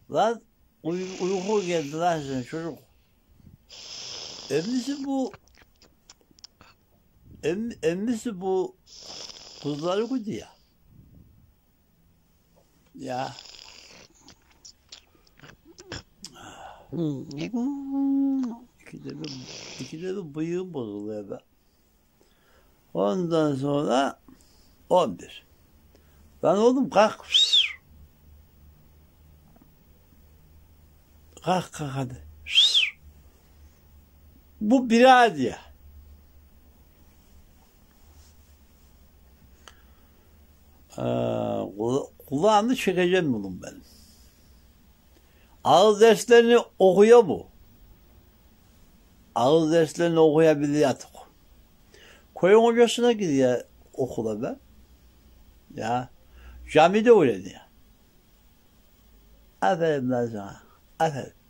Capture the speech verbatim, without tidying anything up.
Lan uy uyku geldi lan sen çocuk. Emmisi bu em emmisi bu kızları koydu ya. Ya. İkide bir, ikide bir bıyığım bozuluyor be. Ondan sonra on bir. Lan oğlum kalk. Kalk kalk hadi. Bu bira diye. Ee, kulağını çekeceğim bunun benim. Ağız derslerini okuyor mu? Ağız derslerini okuyabiliyor artık. Koyun hocasına gidiyor okula be. Ya camide öyle diyor. Aferin lan sana. Aferin.